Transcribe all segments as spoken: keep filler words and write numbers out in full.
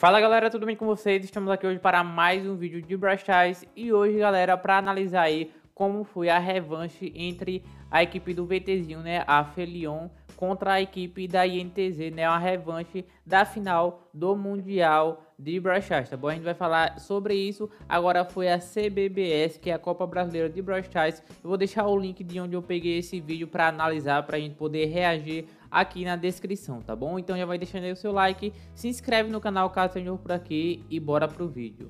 Fala galera, tudo bem com vocês? Estamos aqui hoje para mais um vídeo de Brawl Stars. E hoje galera, para analisar aí como foi a revanche entre a equipe do VTzinho, né, a Felion, contra a equipe da I N T Z, né, uma revanche da final do Mundial de Brawl Stars, tá bom? A gente vai falar sobre isso. Agora foi a C B B S, que é a Copa Brasileira de Brawl Stars. Eu vou deixar o link de onde eu peguei esse vídeo para analisar, para a gente poder reagir aqui na descrição, tá bom? Então já vai deixando aí o seu like, se inscreve no canal caso seja novo por aqui e bora pro vídeo.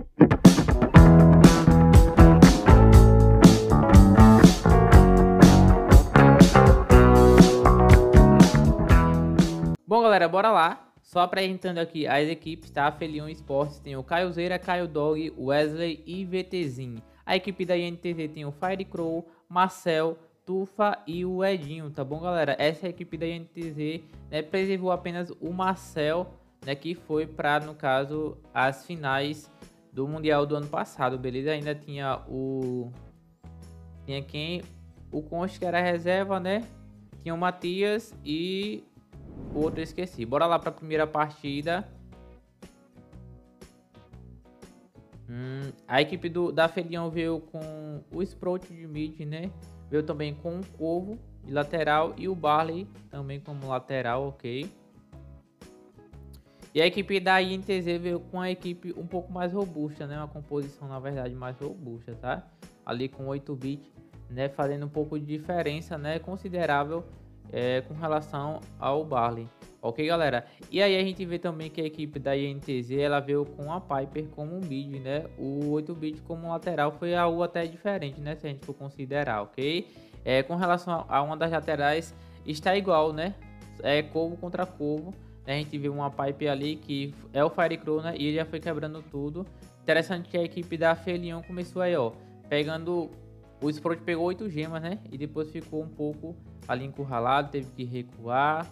Bom galera, bora lá. Só apresentando aqui as equipes, tá? Felion Esportes tem o Caiozeira, Caio Dog, Wesley e VTzinho. A equipe da I N T Z tem o Firecrow, Marcel, Tufa e o Edinho, tá bom galera? Essa é a equipe da I N T Z, né, preservou apenas o Marcel, né, que foi para, no caso, as finais do Mundial do ano passado, beleza? Ainda tinha o... Tinha quem? O Conte, que era reserva, né? Tinha o Matias e... o outro eu esqueci. Bora lá para a primeira partida. Hum, a equipe do, da Felion veio com o Sprout de mid, né? Veio também com o Corvo de lateral e o Barley também como lateral, ok. E a equipe da I N T Z veio com a equipe um pouco mais robusta, né? Uma composição, na verdade, mais robusta, tá? Ali com oito bits, né? Fazendo um pouco de diferença, né? Considerável é, com relação ao Barley. Ok, galera? E aí a gente vê também que a equipe da I N T Z, ela veio com a Piper como um mid, né? O oito bit como lateral foi algo até diferente, né? Se a gente for considerar, ok? É, com relação a uma das laterais, está igual, né? É Corvo contra Corvo. A gente vê uma Piper ali que é o Firecrow, né? E ele já foi quebrando tudo. Interessante que a equipe da Felion começou aí, ó. Pegando... O Sprout pegou oito gemas, né? E depois ficou um pouco ali encurralado, teve que recuar.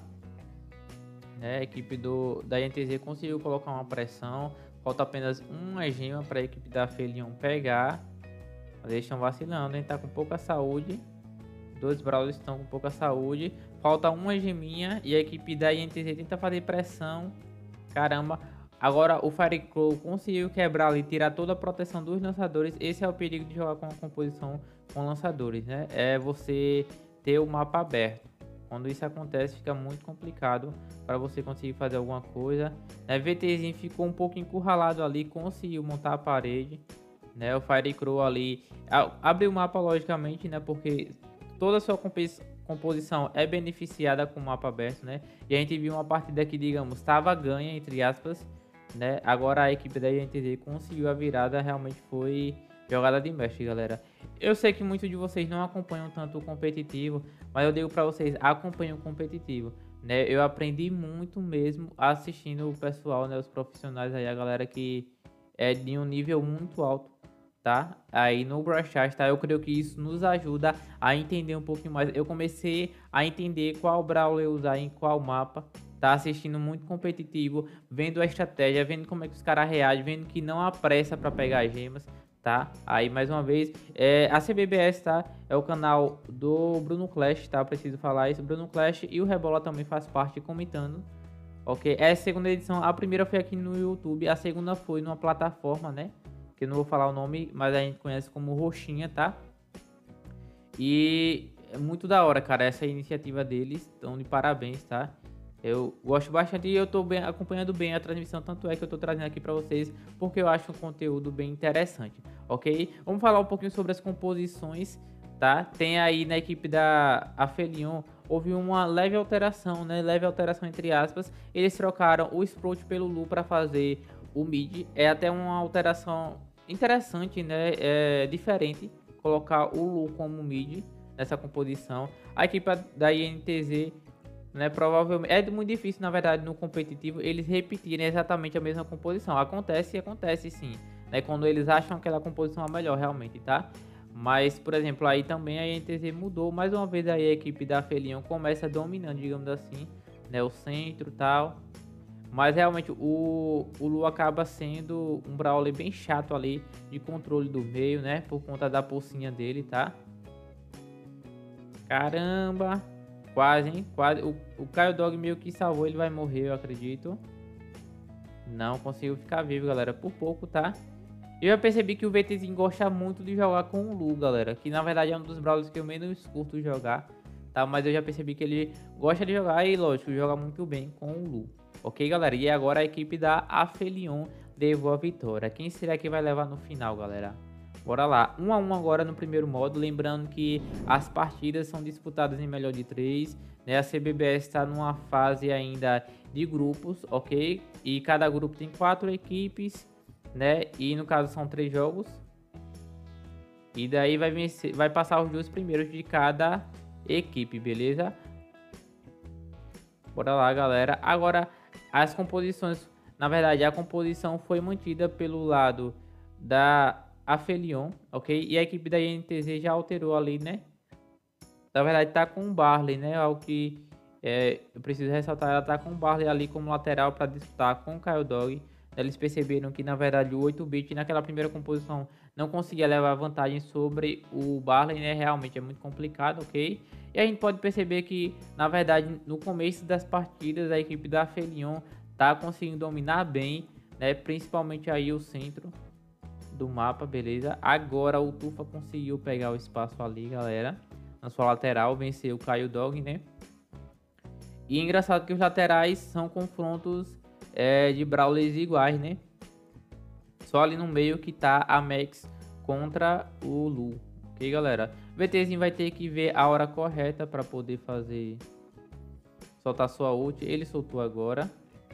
É, a equipe do, da I N T Z conseguiu colocar uma pressão. Falta apenas uma gema para a equipe da Felion pegar. Mas eles estão vacilando, hein? Tá com pouca saúde. Dois Brawlers estão com pouca saúde. Falta uma geminha e a equipe da I N T Z tenta fazer pressão. Caramba. Agora o Firecrow conseguiu quebrar ali, tirar toda a proteção dos lançadores. Esse é o perigo de jogar com uma composição com lançadores, né? É você ter o mapa aberto. Quando isso acontece, fica muito complicado para você conseguir fazer alguma coisa. Né? VTzinho ficou um pouco encurralado ali, conseguiu montar a parede. Né? O Firecrow ali abriu o mapa, logicamente, né? Porque toda a sua composição é beneficiada com o mapa aberto, né? E a gente viu uma partida que, digamos, estava ganha, entre aspas, né? Agora a equipe da I N T Z conseguiu a virada, realmente foi jogada de mestre, galera. Eu sei que muitos de vocês não acompanham tanto o competitivo, mas eu digo para vocês, acompanhem o competitivo, né? Eu aprendi muito mesmo assistindo o pessoal, né? Os profissionais aí, a galera que é de um nível muito alto, tá? Aí no Brawl Stars, tá? Eu creio que isso nos ajuda a entender um pouquinho mais. Eu comecei a entender qual Brawler usar em qual mapa, tá? Assistindo muito competitivo, vendo a estratégia, vendo como é que os caras reagem, vendo que não há pressa para pegar gemas, tá? Aí mais uma vez, é, a C B B S, tá? É o canal do Bruno Clash, tá? Preciso falar isso, Bruno Clash, e o Rebola também faz parte comentando. Ok, essa é a segunda edição. A primeira foi aqui no YouTube, a segunda foi numa plataforma, né? Que eu não vou falar o nome, mas a gente conhece como Roxinha, tá? E é muito da hora, cara, essa iniciativa deles. Então, de parabéns, tá? Eu gosto bastante e eu tô bem, acompanhando bem a transmissão, tanto é que eu tô trazendo aqui pra vocês, porque eu acho um conteúdo bem interessante, ok? Vamos falar um pouquinho sobre as composições, tá? Tem aí na equipe da a Felion, houve uma leve alteração, né? Leve alteração entre aspas. Eles trocaram o Sprout pelo Lu para fazer o mid. É até uma alteração interessante, né? É diferente colocar o Lu como mid nessa composição. A equipe da I N T Z, né, provavelmente é muito difícil, na verdade, no competitivo eles repetirem exatamente a mesma composição. Acontece e acontece sim, né? Quando eles acham aquela composição a melhor realmente, tá? Mas, por exemplo, aí também a I N T Z mudou. Mais uma vez aí a equipe da Felion começa dominando, digamos assim, né? O centro e tal. Mas realmente o, o Lu acaba sendo um Brawler bem chato ali de controle do meio, né? Por conta da pulsinha dele, tá? Caramba! Quase, hein? Quase. O, o Caio Dog meio que salvou, ele vai morrer, eu acredito. Não conseguiu ficar vivo, galera, por pouco, tá? Eu já percebi que o VTzinho gosta muito de jogar com o Lu, galera. Que na verdade é um dos brawlers que eu menos curto jogar, tá? Mas eu já percebi que ele gosta de jogar e, lógico, joga muito bem com o Lu. Ok, galera? E agora a equipe da Aphelion levou a vitória. Quem será que vai levar no final, galera? Bora lá. um a um agora no primeiro modo. Lembrando que as partidas são disputadas em melhor de três. Né? A C B B S está numa fase ainda de grupos, ok? E cada grupo tem quatro equipes, né? E no caso são três jogos. E daí vai, vencer, vai passar os dois primeiros de cada equipe, beleza? Bora lá, galera. Agora, as composições... Na verdade, a composição foi mantida pelo lado da Aphelion, ok? E a equipe da I N T Z já alterou ali, né? Na verdade, tá com o Barley, né? Algo que é, eu preciso ressaltar, ela tá com o Barley ali como lateral para disputar com o Kyodog. Eles perceberam que, na verdade, o oito bit naquela primeira composição não conseguia levar vantagem sobre o Barley, né? Realmente é muito complicado, ok? E a gente pode perceber que, na verdade, no começo das partidas, a equipe da Aphelion tá conseguindo dominar bem, né? Principalmente aí o centro do mapa, beleza? Agora o Tufa conseguiu pegar o espaço ali, galera. Na sua lateral, venceu o Kyodog, né? E é engraçado que os laterais são confrontos é, de brawlers iguais, né? Só ali no meio que tá a Max contra o Lu. Ok, galera? O VTzinho vai ter que ver a hora correta para poder fazer... soltar sua ult. Ele soltou agora.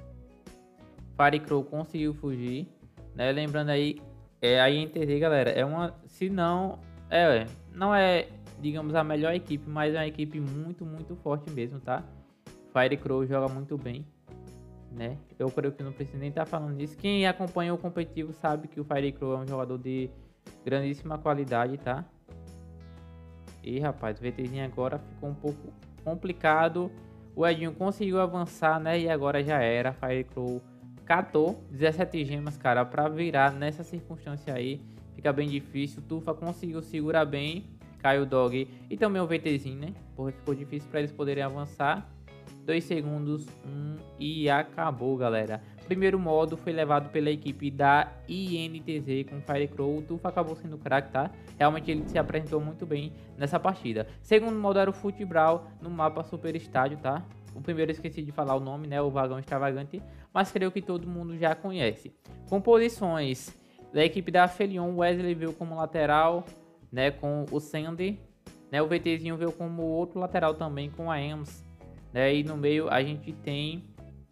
Firecrow conseguiu fugir, né? Lembrando aí, é, a I N T Z, galera, é uma... Se não... É, não é, digamos, a melhor equipe, mas é uma equipe muito, muito forte mesmo, tá? Firecrow joga muito bem, né? Eu creio que não preciso nem estar falando disso. Quem acompanha o competitivo sabe que o Firecrow é um jogador de grandíssima qualidade, tá? E, rapaz, o VTzinho agora ficou um pouco complicado. O Edinho conseguiu avançar, né? E agora já era. Firecrow catou dezessete gemas, cara, pra virar nessa circunstância aí. Fica bem difícil. Tufa conseguiu segurar bem. Kyodog e também o VTzinho, né? Porque ficou difícil para eles poderem avançar. Dois segundos, um, e acabou, galera. Primeiro modo foi levado pela equipe da I N T Z com Firecrow. O Tufa acabou sendo craque, tá? Realmente ele se apresentou muito bem nessa partida. Segundo modo era o Futebral no mapa Super Estádio, tá? O primeiro eu esqueci de falar o nome, né? O Vagão Extravagante. Mas creio que todo mundo já conhece. Composições da equipe da Aphelion. Wesley veio como lateral, né? Com o Sandy. Né? O VTzinho veio como outro lateral também com a Ems. Né? E no meio a gente tem...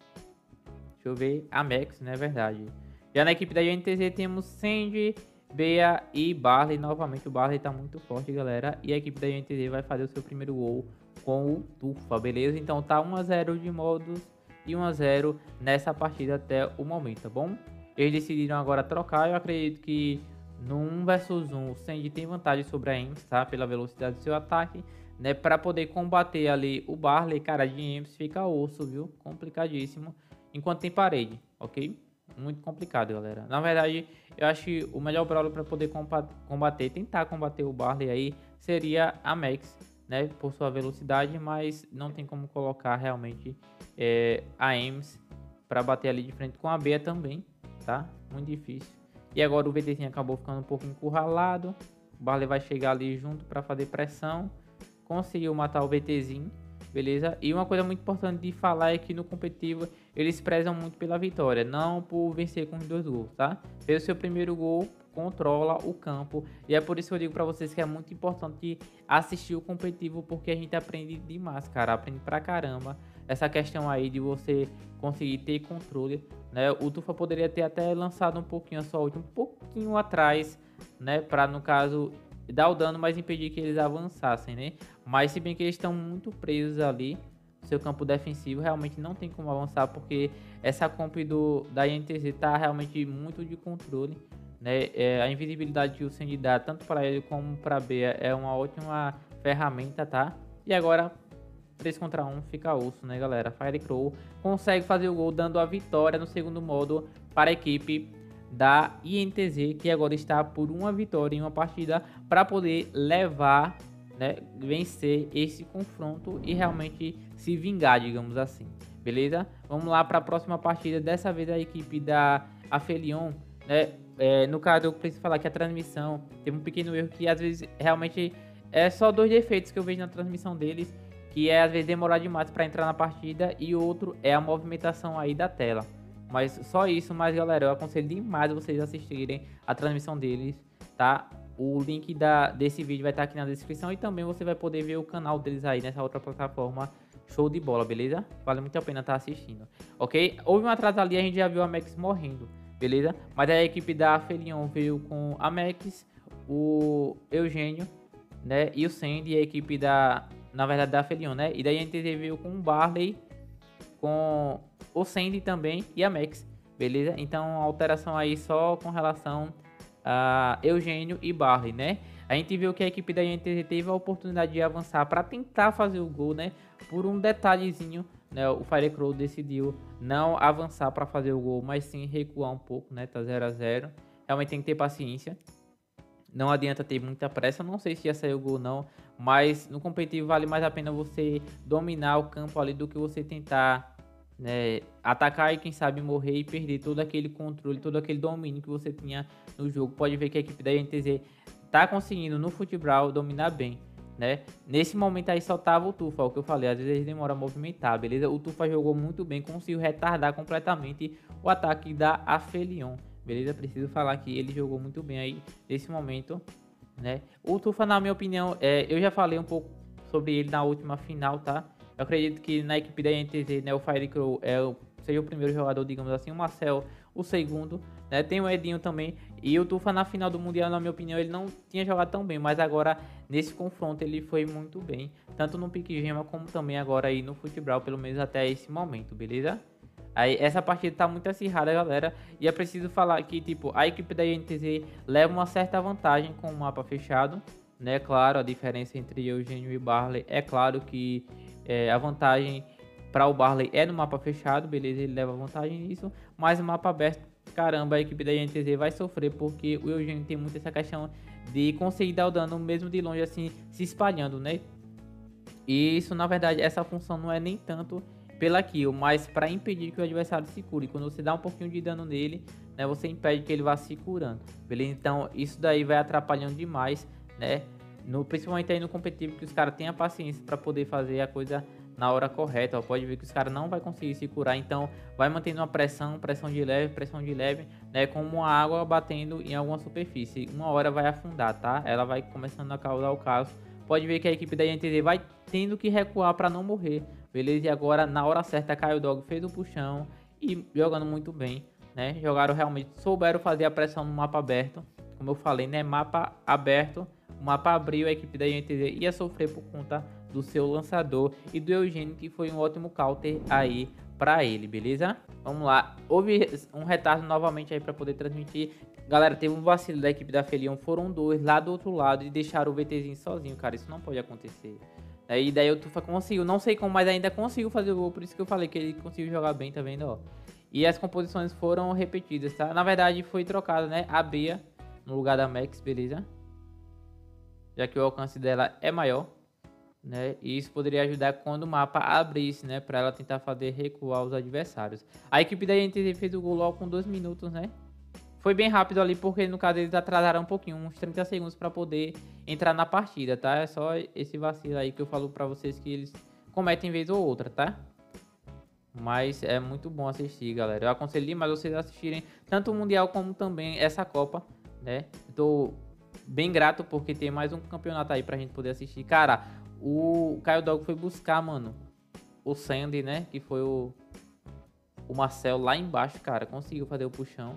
Deixa eu ver, a Max, né? Verdade. Já na equipe da I N T Z temos Sandy, Bea e Barley. Novamente o Barley tá muito forte, galera. E a equipe da I N T Z vai fazer o seu primeiro gol com o Tufa, beleza? Então tá um a zero de modos e um a zero nessa partida até o momento, tá bom? Eles decidiram agora trocar. Eu acredito que no um versus um o Sandy tem vantagem sobre a Ems, tá? Pela velocidade do seu ataque, né? Para poder combater ali o Barley, cara, de Ems fica osso, viu? Complicadíssimo. Enquanto tem parede, ok? Muito complicado, galera. Na verdade, eu acho que o melhor brawler para poder combater, tentar combater o Barley aí, seria a Max, né? Por sua velocidade, mas não tem como colocar realmente é, a Ems para bater ali de frente com a Bea também, tá? Muito difícil. E agora o VTzinho acabou ficando um pouco encurralado. O Barley vai chegar ali junto para fazer pressão. Conseguiu matar o VTzinho. Beleza? E uma coisa muito importante de falar é que no competitivo eles prezam muito pela vitória, não por vencer com os dois gols, tá? Fez o seu primeiro gol, controla o campo. E é por isso que eu digo pra vocês que é muito importante assistir o competitivo, porque a gente aprende demais, cara. Aprende pra caramba essa questão aí de você conseguir ter controle, né? O Tufa poderia ter até lançado um pouquinho a sua ult, um pouquinho atrás, né? Pra, no caso, dar o dano, mas impedir que eles avançassem, né? Mas se bem que eles estão muito presos ali, seu campo defensivo realmente não tem como avançar, porque essa comp do, da I N T Z tá realmente muito de controle, né? É, a invisibilidade que o Sandy dá, tanto para ele como para B, é uma ótima ferramenta, tá? E agora, três contra um, fica osso, né, galera? Firecrow consegue fazer o gol, dando a vitória no segundo modo para a equipe da I N T Z, que agora está por uma vitória em uma partida para poder levar, né, vencer esse confronto e realmente se vingar, digamos assim. beleza? Vamos lá para a próxima partida. Dessa vez a equipe da Afelion, né? É, no caso, eu preciso falar que a transmissão teve um pequeno erro que às vezes realmente é só dois defeitos que eu vejo na transmissão deles, que é às vezes demorar demais para entrar na partida e outro é a movimentação aí da tela. Mas só isso, mas galera, eu aconselho demais vocês assistirem a transmissão deles, tá? O link da, desse vídeo vai estar aqui na descrição e também você vai poder ver o canal deles aí nessa outra plataforma. Show de bola, beleza? Vale muito a pena estar assistindo, ok? Houve um atraso ali, a gente já viu a Max morrendo, beleza? Mas a equipe da Afelion veio com a Max, o Eugênio, né? E o Sandy, a equipe da, na verdade, da Afelion, né? E daí a gente veio com o Barley, com o Sandy também e a Max, beleza? Então a alteração aí só com relação a Eugênio e Barley, né? A gente viu que a equipe da I N T Z teve a oportunidade de avançar para tentar fazer o gol, né? Por um detalhezinho, né? O Firecrow decidiu não avançar para fazer o gol, mas sim recuar um pouco, né? Tá zero a zero. Realmente tem que ter paciência. Não adianta ter muita pressa. Não sei se ia sair o gol não, mas no competitivo vale mais a pena você dominar o campo ali do que você tentar, né, atacar e quem sabe morrer e perder todo aquele controle, todo aquele domínio que você tinha no jogo. Pode ver que a equipe da I N T Z tá conseguindo no futebol dominar bem, né? Nesse momento aí só tava o Tufa, o que eu falei, às vezes ele demora a movimentar, beleza? O Tufa jogou muito bem, conseguiu retardar completamente o ataque da Afelion, beleza? Preciso falar que ele jogou muito bem aí nesse momento, né? O Tufa, na minha opinião, é, eu já falei um pouco sobre ele na última final, tá? Eu acredito que na equipe da I N T Z, né, o Firecrow é o, seja o primeiro jogador, digamos assim, o Marcel o segundo, né? Tem o Edinho também. E o Tufa na final do Mundial, na minha opinião, ele não tinha jogado tão bem, mas agora nesse confronto ele foi muito bem, tanto no pique gema como também agora aí no futebol, pelo menos até esse momento, beleza? Aí essa partida tá muito acirrada, galera, e é preciso falar que, tipo, a equipe da I N T Z leva uma certa vantagem com o mapa fechado, né? Claro, a diferença entre Eugênio e Barley é claro que é, a vantagem para o Barley é no mapa fechado, beleza? Ele leva vantagem nisso, mas o mapa aberto, caramba, a equipe da I N T Z vai sofrer porque o Eugênio tem muito essa questão de conseguir dar o dano mesmo de longe, assim, se espalhando, né? E isso, na verdade, essa função não é nem tanto pela kill, mas para impedir que o adversário se cure. Quando você dá um pouquinho de dano nele, né, você impede que ele vá se curando, beleza? Então isso daí vai atrapalhando demais, né? No, principalmente aí no competitivo, que os caras tenham paciência para poder fazer a coisa na hora correta, ó. Pode ver que os caras não vai conseguir se curar, então vai mantendo uma pressão, pressão de leve, pressão de leve, né, como uma água batendo em alguma superfície. Uma hora vai afundar, tá? Ela vai começando a causar o caos. Pode ver que a equipe da I N T Z vai tendo que recuar para não morrer, beleza? E agora na hora certa, Caio Dog fez o puxão e jogando muito bem, né? Jogaram realmente, souberam fazer a pressão no mapa aberto, como eu falei, né? Mapa aberto, o mapa abriu, a equipe da I N T Z ia sofrer por conta do seu lançador e do Eugênio, que foi um ótimo counter aí para ele, beleza? Vamos lá, houve um retardo novamente aí para poder transmitir. Galera, teve um vacilo da equipe da Afelion, foram dois lá do outro lado e deixaram o VTzinho sozinho, cara, isso não pode acontecer. Aí daí o Tufa conseguiu, não sei como, mas ainda conseguiu fazer o gol, por isso que eu falei que ele conseguiu jogar bem, tá vendo, ó. E as composições foram repetidas, tá? Na verdade foi trocado, né, a Bea no lugar da Max, beleza? Já que o alcance dela é maior, né? E isso poderia ajudar quando o mapa abrisse, né? Para ela tentar fazer recuar os adversários. A equipe da I N T Z fez o gol logo com dois minutos, né? Foi bem rápido ali, porque no caso eles atrasaram um pouquinho, uns trinta segundos para poder entrar na partida, tá? É só esse vacilo aí que eu falo para vocês que eles cometem vez ou outra, tá? Mas é muito bom assistir, galera. Eu aconselho demais vocês assistirem tanto o Mundial como também essa Copa, né? Tô bem grato porque tem mais um campeonato aí pra gente poder assistir. Cara, o Caio Dog foi buscar, mano, o Sandy, né? Que foi o, o Marcel lá embaixo, cara. Conseguiu fazer o puxão.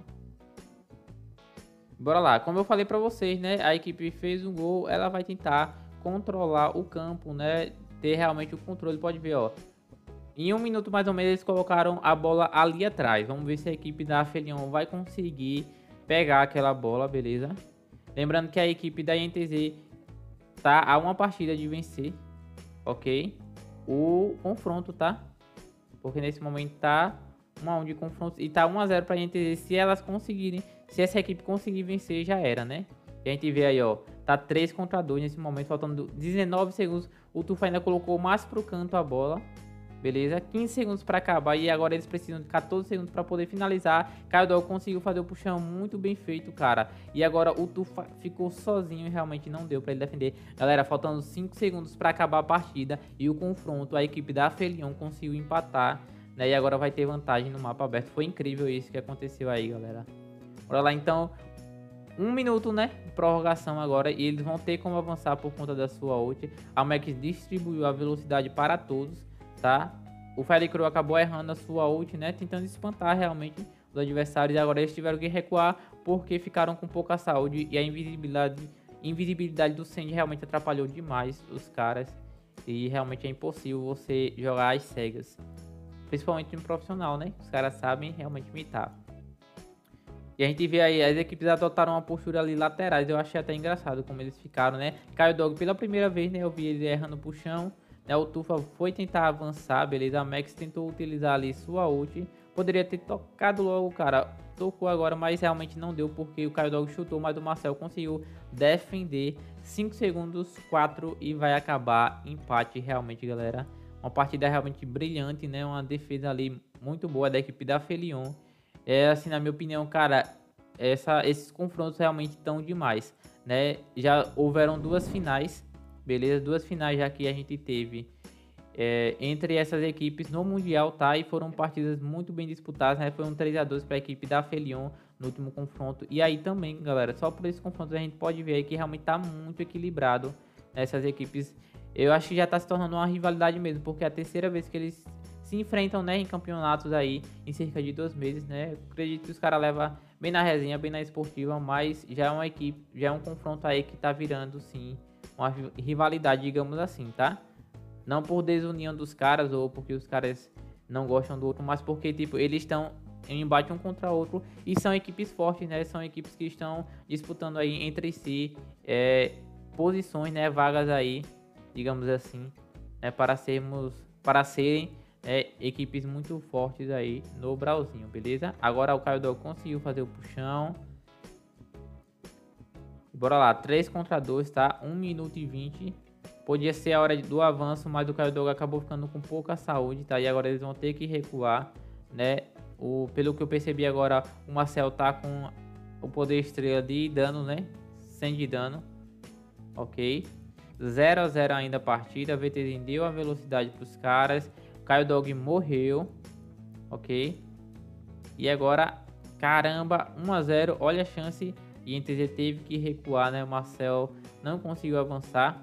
Bora lá. Como eu falei pra vocês, né? A equipe fez um gol. Ela vai tentar controlar o campo, né? Ter realmente o controle. Pode ver, ó. Em um minuto mais ou menos eles colocaram a bola ali atrás. Vamos ver se a equipe da Afelion vai conseguir pegar aquela bola, beleza? Lembrando que a equipe da I N T Z tá a uma partida de vencer, ok? O confronto, tá? Porque nesse momento tá um a um de confronto e tá um a zero pra I N T Z. Se elas conseguirem, se essa equipe conseguir vencer, já era, né? E a gente vê aí, ó, tá três contra dois nesse momento, faltando dezenove segundos. O Tufa ainda colocou mais pro canto a bola, beleza? quinze segundos para acabar e agora eles precisam de quatorze segundos para poder finalizar. KyoDog conseguiu fazer o puxão muito bem feito, cara. E agora o Tufa ficou sozinho e realmente não deu para ele defender. Galera, faltando cinco segundos para acabar a partida e o confronto, a equipe da Aphelion conseguiu empatar, né? E agora vai ter vantagem no mapa aberto. Foi incrível isso que aconteceu aí, galera. Bora lá, então. Um minuto, né? Prorrogação agora. E eles vão ter como avançar por conta da sua ult. A Max distribuiu a velocidade para todos, tá? O Firecrow acabou errando a sua ult, né? Tentando espantar realmente os adversários. E agora eles tiveram que recuar porque ficaram com pouca saúde. E a invisibilidade, invisibilidade do Sandy realmente atrapalhou demais os caras. E realmente é impossível você jogar às cegas. Principalmente no profissional, né? Os caras sabem realmente imitar. E a gente vê aí, as equipes adotaram uma postura ali laterais. Eu achei até engraçado como eles ficaram, né? KyoDog pela primeira vez, né? Eu vi ele errando pro chão, né? O Tufa foi tentar avançar, beleza? A Max tentou utilizar ali sua ult. Poderia ter tocado logo, cara. Tocou agora, mas realmente não deu porque o KyoDog chutou, mas o Marcel conseguiu defender. cinco segundos, quatro e vai acabar empate realmente, galera. Uma partida realmente brilhante, né? Uma defesa ali muito boa da equipe da Aphelion. É assim, na minha opinião, cara, essa, esses confrontos realmente estão demais, né? Já houveram duas finais, beleza? Duas finais já que a gente teve é, entre essas equipes no Mundial, tá? E foram partidas muito bem disputadas, né? Foi um três a dois para a equipe da Aphelion no último confronto. E aí também, galera, só por esses confrontos a gente pode ver aí que realmente tá muito equilibrado nessas equipes. Eu acho que já tá se tornando uma rivalidade mesmo, porque é a terceira vez que eles se enfrentam, né, em campeonatos aí em cerca de dois meses, né? Eu acredito que os caras levam bem na resenha, bem na esportiva, mas já é uma equipe, já é um confronto aí que tá virando, sim, uma rivalidade, digamos assim, tá? Não por desunião dos caras ou porque os caras não gostam do outro, mas porque, tipo, eles estão em embate um contra o outro e são equipes fortes, né? São equipes que estão disputando aí entre si é, posições, né? Vagas aí, digamos assim, né? Para sermos, para serem É, equipes muito fortes aí no Brauzinho, beleza? Agora o KyoDog conseguiu fazer o puxão. Bora lá, três contra dois, tá? um minuto e vinte. Podia ser a hora do avanço, mas o KyoDog acabou ficando com pouca saúde, tá? E agora eles vão ter que recuar, né? O, pelo que eu percebi agora, o Marcel tá com o poder estrela de dano, né? cem de dano. Ok. zero a zero ainda a partida. A V T Z deu a velocidade para os caras. KyoDog morreu, ok? E agora, caramba, um a zero, olha a chance. E a N T Z teve que recuar, né? O Marcel não conseguiu avançar,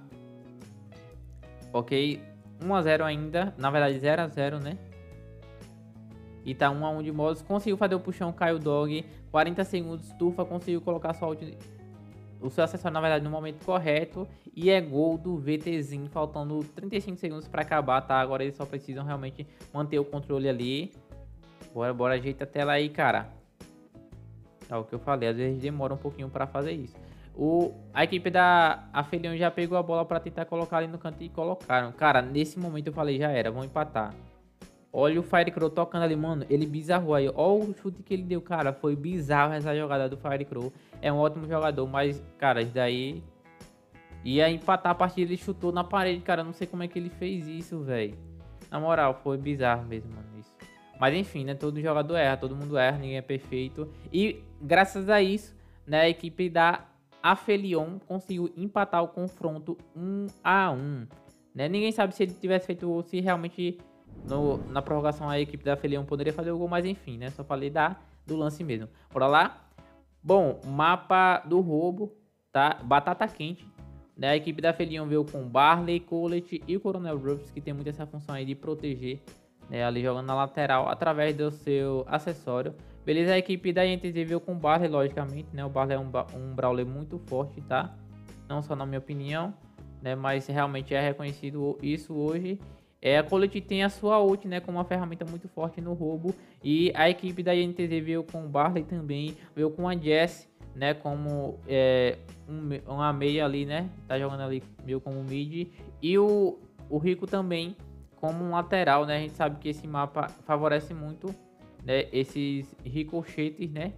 ok? um a zero ainda, na verdade zero a zero, né? E tá um a um de modos, conseguiu fazer o puxão KyoDog, quarenta segundos, Tufa conseguiu colocar sua ult, o seu acessório, na verdade, no momento correto. E é gol do VTzinho, faltando trinta e cinco segundos para acabar, tá? Agora eles só precisam realmente manter o controle ali. Bora, bora, ajeita a tela aí, cara. É o que eu falei, às vezes demora um pouquinho para fazer isso. O, a equipe da Aphelion já pegou a bola para tentar colocar ali no canto e colocaram. Cara, nesse momento eu falei, já era, vão empatar. Olha o Firecrow tocando ali, mano. Ele bizarrou aí. Olha o chute que ele deu, cara. Foi bizarro essa jogada do Firecrow. É um ótimo jogador, mas, cara, isso daí ia empatar a partida. Ele chutou na parede, cara. Não sei como é que ele fez isso, velho. Na moral, foi bizarro mesmo, mano, isso. Mas enfim, né? Todo jogador erra, todo mundo erra, ninguém é perfeito. E graças a isso, né? A equipe da Aphelion conseguiu empatar o confronto um a um. Né? Ninguém sabe se ele tivesse feito, se realmente no, na prorrogação a equipe da Aphelion poderia fazer o gol, mas enfim, né? Só falei da, do lance mesmo. Bora lá. Bom, mapa do roubo, tá? Batata quente. Né? A equipe da Aphelion veio com Barley, Colette e o Coronel Ruffs, que tem muito essa função aí de proteger, né? Ali jogando na lateral através do seu acessório. Beleza, a equipe da I N T Z veio com Barley, logicamente, né? O Barley é um, um brawler muito forte, tá? Não só na minha opinião, né? Mas realmente é reconhecido isso hoje. É, a Colette tem a sua ult, né, como uma ferramenta muito forte no roubo. E a equipe da I N T Z veio com o Barley também, veio com a Jess, né, como é, um, uma meia ali, né, tá jogando ali meio como mid. E o, o Rico também como um lateral, né, a gente sabe que esse mapa favorece muito, né, esses ricochetes, né,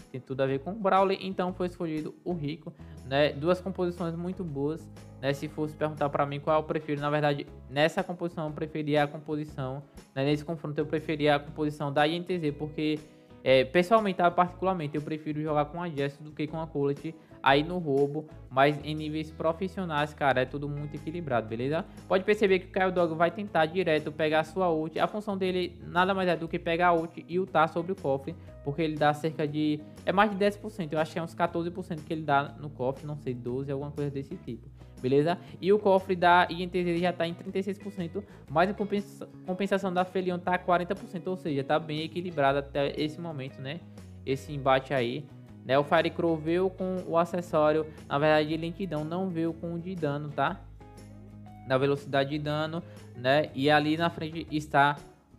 tem tudo a ver com o Brawler, então foi escolhido o Rico, né? Duas composições muito boas, né? Se fosse perguntar para mim qual eu prefiro, na verdade, nessa composição eu preferia a composição, né? Nesse confronto eu preferia a composição da I N T Z, porque é, pessoalmente, tá, particularmente, eu prefiro jogar com a Jessie do que com a Colette aí no roubo, mas em níveis profissionais, cara, é tudo muito equilibrado, beleza? Pode perceber que o Kaio Dog vai tentar direto pegar a sua ult, a função dele nada mais é do que pegar a ult e ultar sobre o cofre, porque ele dá cerca de, é mais de dez por cento, eu acho que é uns quatorze por cento que ele dá no cofre, não sei, doze, alguma coisa desse tipo, beleza? E o cofre da I N T Z já tá em trinta e seis por cento, mas a compensa, compensação da Felion tá quarenta por cento, ou seja, tá bem equilibrado até esse momento, né? Esse embate aí. Né, o Firecrow veio com o acessório, na verdade de lentidão, não veio com o de dano, tá? Na velocidade de dano, né? E ali na frente está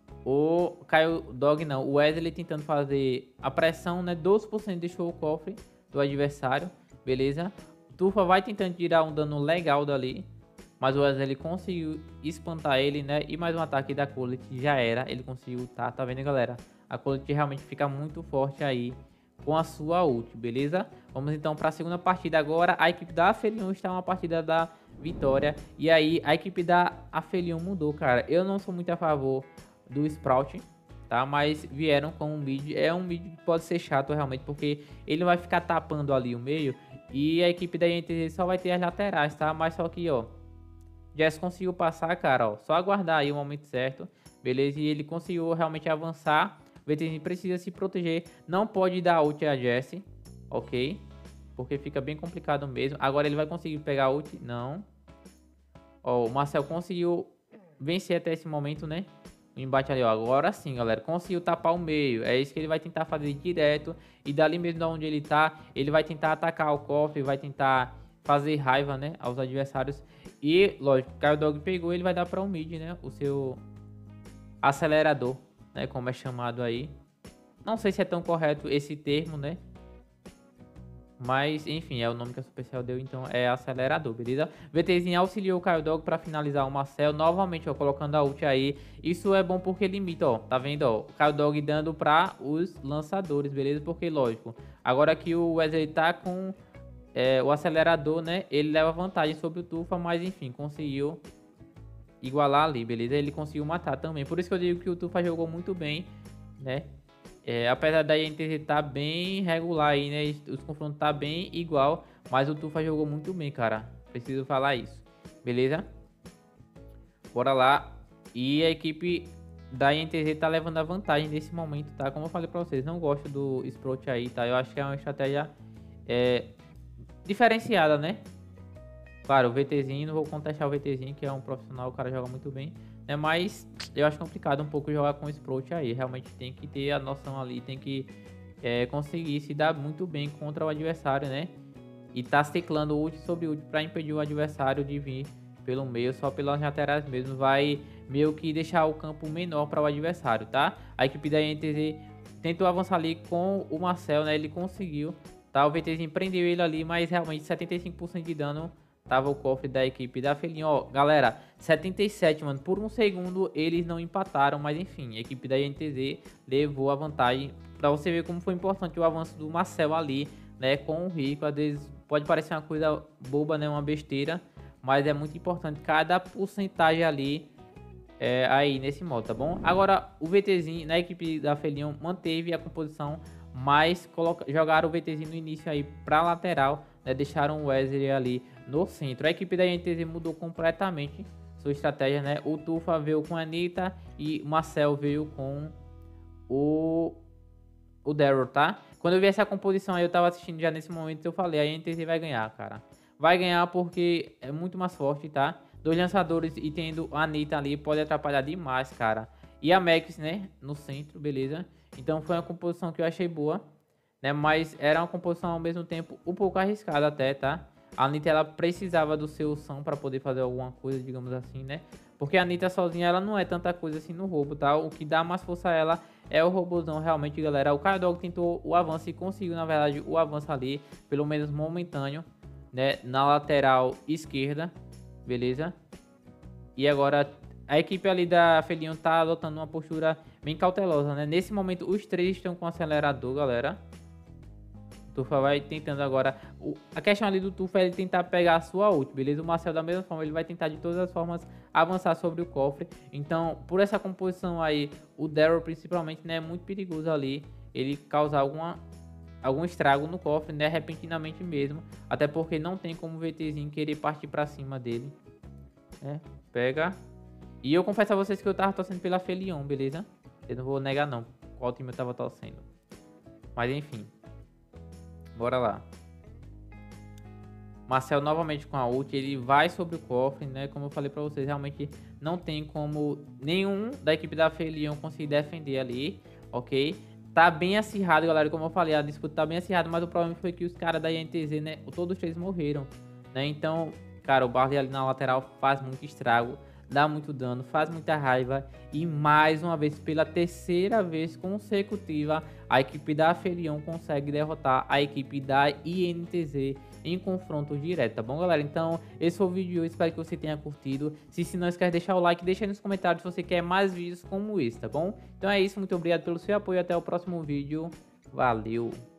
o Kaio Dog, não, o Wesley tentando fazer a pressão, né? doze por cento deixou o cofre do adversário, beleza? Tufa vai tentando tirar um dano legal dali, mas o Wesley conseguiu espantar ele, né? E mais um ataque da Colette já era, ele conseguiu, tá? Tá vendo, galera? A Colette realmente fica muito forte aí com a sua ult, beleza? Vamos então para a segunda partida agora. A equipe da Aphelion está uma partida da vitória. E aí a equipe da Aphelion mudou, cara. Eu não sou muito a favor do Sprout, tá? Mas vieram com um mid. É um mid que pode ser chato realmente, porque ele vai ficar tapando ali o meio. E a equipe da I N T Z só vai ter as laterais, tá? Mas só que, ó, Jess conseguiu passar, cara, ó. Só aguardar aí o momento certo, beleza? E ele conseguiu realmente avançar. O V T Z precisa se proteger, não pode dar ult a Jessie, ok? Porque fica bem complicado mesmo. Agora ele vai conseguir pegar a ult? Não. Ó, o Marcel conseguiu vencer até esse momento, né? O embate ali, ó. Agora sim, galera. Conseguiu tapar o meio. É isso que ele vai tentar fazer direto. E dali mesmo de onde ele tá, ele vai tentar atacar o cofre, vai tentar fazer raiva, né? Aos adversários. E, lógico, o Kaio Dog pegou, ele vai dar para o mid, né? O seu acelerador, né, como é chamado aí. Não sei se é tão correto esse termo, né? Mas, enfim, é o nome que a Supercell deu, então é acelerador, beleza? VTzinho auxiliou o Kaio Dog para finalizar o Marcel. Novamente, ó, colocando a ult aí. Isso é bom porque limita, ó. Tá vendo, ó? O Kaio Dog dando para os lançadores, beleza? Porque, lógico, agora que o Wesley tá com é, o acelerador, né? Ele leva vantagem sobre o Tufa, mas, enfim, conseguiu igualar ali, beleza? Ele conseguiu matar também. Por isso que eu digo que o Tufa jogou muito bem, né? É, apesar da I N T Z tá bem regular aí, né? Os confrontos tá bem igual, mas o Tufa jogou muito bem, cara. Preciso falar isso, beleza? Bora lá. E a equipe da I N T Z tá levando a vantagem nesse momento, tá? Como eu falei pra vocês, não gosto do Sprout aí, tá? Eu acho que é uma estratégia é, diferenciada, né? Claro, o VTzinho, não vou contestar o VTzinho, que é um profissional, o cara joga muito bem, né? Mas eu acho complicado um pouco jogar com o Sprout aí. Realmente tem que ter a noção ali, tem que é, conseguir se dar muito bem contra o adversário, né? E tá ciclando ult sobre ult pra impedir o adversário de vir pelo meio, só pelas laterais mesmo. Vai meio que deixar o campo menor para o adversário, tá? A equipe da I N T Z tentou avançar ali com o Marcel, né? Ele conseguiu, tá? O VTzinho prendeu ele ali, mas realmente setenta e cinco por cento de dano tava o cofre da equipe da Aphelion. Ó, galera, setenta e sete, mano. Por um segundo eles não empataram, mas enfim, a equipe da I N T Z levou a vantagem. Pra você ver como foi importante o avanço do Marcel ali, né, com o Rico. Às vezes pode parecer uma coisa boba, né, uma besteira, mas é muito importante cada porcentagem ali é, aí nesse modo, tá bom? Agora, o VTzinho na equipe da Aphelion manteve a composição, mas coloca, jogaram o VTzinho no início aí pra lateral, né, deixaram o Wesley ali no centro. A equipe da I N T Z mudou completamente sua estratégia, né? O Tufa veio com a Anitta e o Marcel veio com o, o Daryl, tá? Quando eu vi essa composição aí, eu tava assistindo já nesse momento, eu falei, a I N T Z vai ganhar, cara. Vai ganhar porque é muito mais forte, tá? Dois lançadores e tendo a Anitta ali pode atrapalhar demais, cara. E a Max, né? No centro, beleza? Então foi uma composição que eu achei boa, né? Mas era uma composição ao mesmo tempo um pouco arriscada até, tá? A Anitta, ela precisava do seu som para poder fazer alguma coisa, digamos assim, né? Porque a Anitta sozinha, ela não é tanta coisa assim no roubo, tá? O que dá mais força a ela é o robôzão, realmente, galera. O Kaio Dog tentou o avanço e conseguiu, na verdade, o avanço ali, pelo menos momentâneo, né? Na lateral esquerda, beleza? E agora a equipe ali da Aphelion tá adotando uma postura bem cautelosa, né? Nesse momento, os três estão com acelerador, galera. Tufa vai tentando agora. O, a questão ali do Tufa é ele tentar pegar a sua ult, beleza? O Marcel, da mesma forma, ele vai tentar de todas as formas avançar sobre o cofre. Então, por essa composição aí, o Daryl principalmente, né, é muito perigoso ali. Ele causar alguma, algum estrago no cofre, né, repentinamente mesmo. Até porque não tem como o VTzinho querer partir pra cima dele. Né? Pega. E eu confesso a vocês que eu tava torcendo pela Felion, beleza? Eu não vou negar não qual time eu tava torcendo. Mas enfim. Bora lá. Marcel novamente com a ult, ele vai sobre o cofre, né? Como eu falei pra vocês, realmente não tem como nenhum da equipe da Felion conseguir defender ali, ok? Tá bem acirrado, galera, como eu falei, a disputa tá bem acirrada, mas o problema foi que os caras da I N T Z, né? Todos três morreram, né? Então, cara, o Barley ali na lateral faz muito estrago, dá muito dano, faz muita raiva. E mais uma vez, pela terceira vez consecutiva, a equipe da Felion consegue derrotar a equipe da I N T Z em confronto direto, tá bom, galera? Então, esse foi o vídeo de hoje, espero que você tenha curtido. Se, se não esquece de deixar o like, deixa aí nos comentários se você quer mais vídeos como esse, tá bom? Então é isso, muito obrigado pelo seu apoio, até o próximo vídeo, valeu!